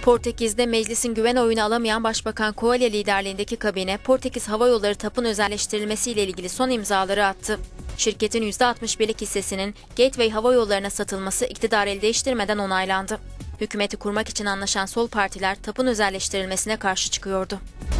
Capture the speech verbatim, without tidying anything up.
Portekiz'de meclisin güven oyunu alamayan Başbakan Coelho liderliğindeki kabine, Portekiz Hava Yolları TAP'ın özelleştirilmesiyle ilgili son imzaları attı. Şirketin yüzde altmış birlik hissesinin Gateway Hava Yolları'na satılması iktidar el değiştirmeden onaylandı. Hükümeti kurmak için anlaşan sol partiler TAP'ın özelleştirilmesine karşı çıkıyordu.